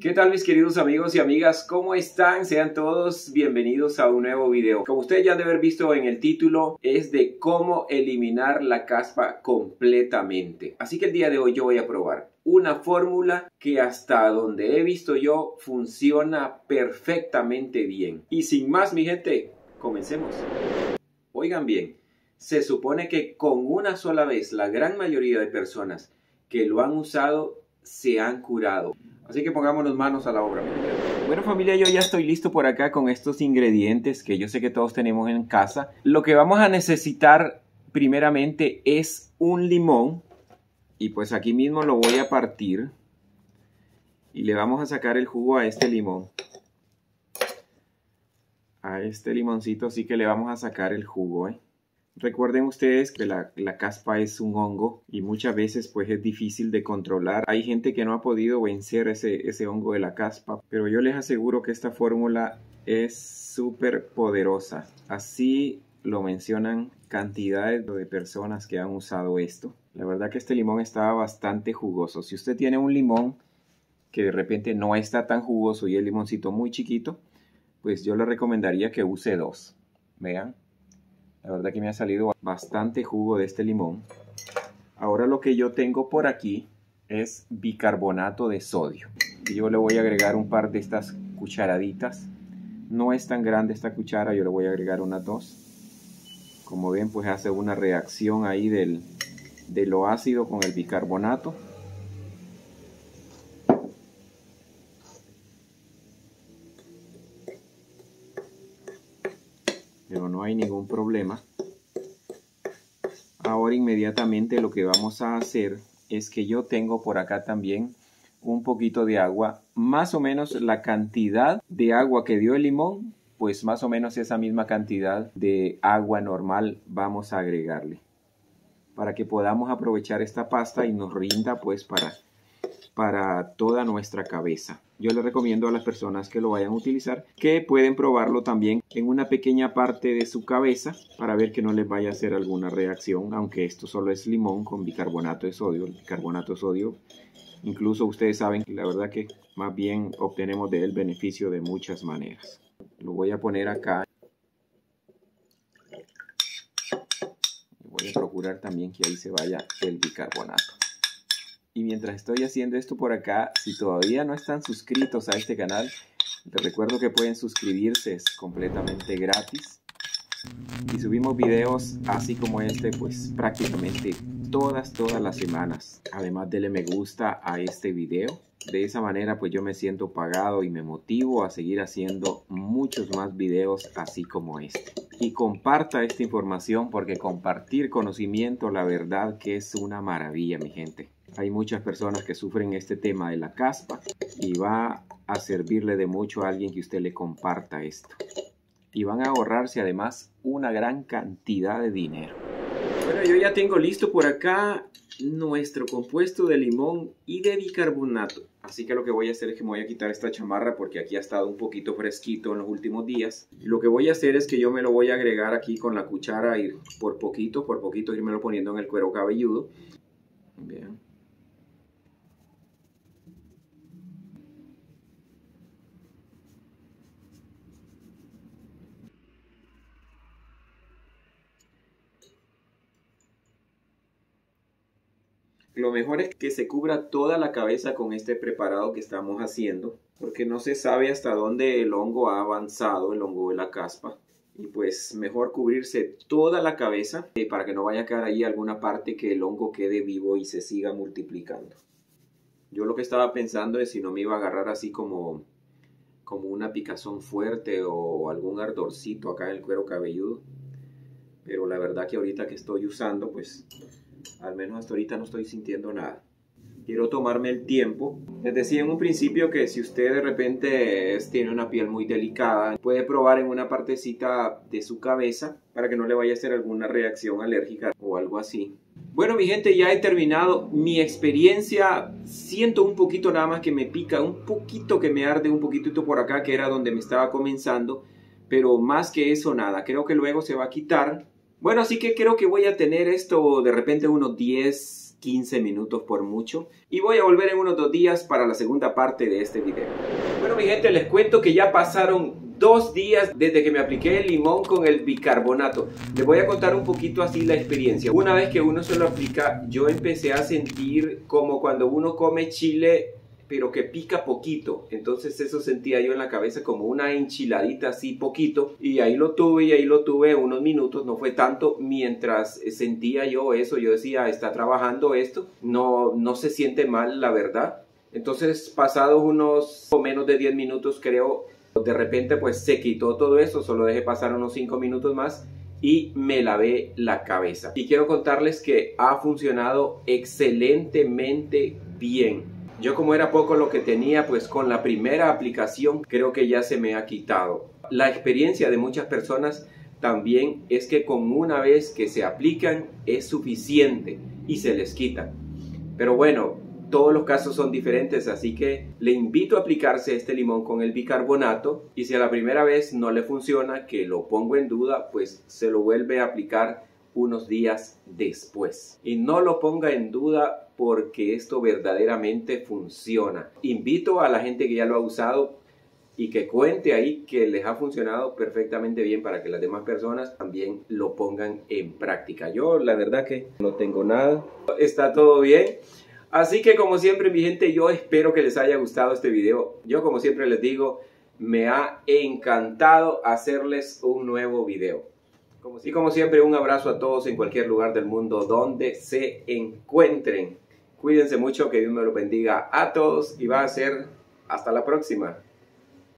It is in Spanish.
¿Qué tal mis queridos amigos y amigas? ¿Cómo están? Sean todos bienvenidos a un nuevo video. Como ustedes ya han de haber visto en el título, es de cómo eliminar la caspa completamente. Así que el día de hoy yo voy a probar una fórmula que hasta donde he visto yo funciona perfectamente bien. Y sin más mi gente, comencemos. Oigan bien, se supone que con una sola vez la gran mayoría de personas que lo han usado se han curado. Así que pongámonos manos a la obra. Bueno familia, yo ya estoy listo por acá con estos ingredientes que yo sé que todos tenemos en casa. Lo que vamos a necesitar primeramente es un limón. Y pues aquí mismo lo voy a partir. Y le vamos a sacar el jugo a este limón. A este limoncito sí que le vamos a sacar el jugo, Recuerden ustedes que la caspa es un hongo y muchas veces pues es difícil de controlar. Hay gente que no ha podido vencer ese hongo de la caspa, pero yo les aseguro que esta fórmula es súper poderosa. Así lo mencionan cantidades de personas que han usado esto. La verdad que este limón estaba bastante jugoso. Si usted tiene un limón que de repente no está tan jugoso y el limoncito muy chiquito, pues yo le recomendaría que use dos. Vean. La verdad que me ha salido bastante jugo de este limón. Ahora lo que yo tengo por aquí es bicarbonato de sodio. Y yo le voy a agregar un par de estas cucharaditas. No es tan grande esta cuchara, yo le voy a agregar unas dos. Como ven, pues hace una reacción ahí de lo ácido con el bicarbonato. Pero no hay ningún problema. Ahora inmediatamente lo que vamos a hacer es que yo tengo por acá también un poquito de agua. Más o menos la cantidad de agua que dio el limón, pues más o menos esa misma cantidad de agua normal vamos a agregarle. Para que podamos aprovechar esta pasta y nos rinda pues para toda nuestra cabeza. Yo les recomiendo a las personas que lo vayan a utilizar que pueden probarlo también en una pequeña parte de su cabeza para ver que no les vaya a hacer alguna reacción, aunque esto solo es limón con bicarbonato de sodio. El bicarbonato de sodio, incluso ustedes saben que la verdad que más bien obtenemos de él beneficio de muchas maneras. Lo voy a poner acá. Voy a procurar también que ahí se vaya el bicarbonato. Y mientras estoy haciendo esto por acá, si todavía no están suscritos a este canal, les recuerdo que pueden suscribirse, es completamente gratis. Y subimos videos así como este, pues prácticamente todas las semanas. Además dele me gusta a este video. De esa manera pues yo me siento pagado y me motivo a seguir haciendo muchos más videos así como este. Y comparta esta información porque compartir conocimiento, la verdad que es una maravilla, mi gente. Hay muchas personas que sufren este tema de la caspa y va a servirle de mucho a alguien que usted le comparta esto. Y van a ahorrarse además una gran cantidad de dinero. Bueno, yo ya tengo listo por acá nuestro compuesto de limón y de bicarbonato. Así que lo que voy a hacer es que me voy a quitar esta chamarra porque aquí ha estado un poquito fresquito en los últimos días. Y lo que voy a hacer es que yo me lo voy a agregar aquí con la cuchara y por poquito irme poniendo en el cuero cabelludo. Bien. Lo mejor es que se cubra toda la cabeza con este preparado que estamos haciendo, porque no se sabe hasta dónde el hongo ha avanzado, el hongo de la caspa. Y pues mejor cubrirse toda la cabeza para que no vaya a quedar ahí alguna parte que el hongo quede vivo y se siga multiplicando. Yo lo que estaba pensando es si no me iba a agarrar así como una picazón fuerte o algún ardorcito acá en el cuero cabelludo. Pero la verdad que ahorita que estoy usando pues... al menos hasta ahorita no estoy sintiendo nada. Quiero tomarme el tiempo. Les decía en un principio que si usted de repente tiene una piel muy delicada, puede probar en una partecita de su cabeza para que no le vaya a hacer alguna reacción alérgica o algo así. Bueno mi gente, ya he terminado mi experiencia. Siento un poquito nada más que me pica, un poquito que me arde un poquitito por acá, que era donde me estaba comenzando. Pero más que eso nada, creo que luego se va a quitar. Bueno, así que creo que voy a tener esto de repente unos 10, 15 minutos por mucho. Y voy a volver en unos 2 días para la segunda parte de este video. Bueno, mi gente, les cuento que ya pasaron 2 días desde que me apliqué el limón con el bicarbonato. Les voy a contar un poquito así la experiencia. Una vez que uno se lo aplica, yo empecé a sentir como cuando uno come chile, pero que pica poquito. Entonces eso sentía yo en la cabeza como una enchiladita así poquito. Y ahí lo tuve unos minutos, no fue tanto. Mientras sentía yo eso, yo decía, está trabajando esto, no se siente mal, la verdad. Entonces pasados unos o menos de 10 minutos creo, de repente pues se quitó todo eso, solo dejé pasar unos 5 minutos más y me lavé la cabeza. Y quiero contarles que ha funcionado excelentemente bien. Yo, como era poco lo que tenía, pues con la primera aplicación creo que ya se me ha quitado. La experiencia de muchas personas también es que con una vez que se aplican es suficiente y se les quita. Pero bueno, todos los casos son diferentes, así que le invito a aplicarse este limón con el bicarbonato, y si a la primera vez no le funciona, que lo pongo en duda, pues se lo vuelve a aplicar unos días después. Y no lo ponga en duda porque esto verdaderamente funciona. Invito a la gente que ya lo ha usado y que cuente ahí que les ha funcionado perfectamente bien para que las demás personas también lo pongan en práctica. Yo la verdad que no tengo nada, está todo bien. Así que como siempre, mi gente, yo espero que les haya gustado este video. Yo, como siempre les digo, me ha encantado hacerles un nuevo video. Y como siempre, un abrazo a todos en cualquier lugar del mundo donde se encuentren. Cuídense mucho, que Dios me lo bendiga a todos y va a ser hasta la próxima.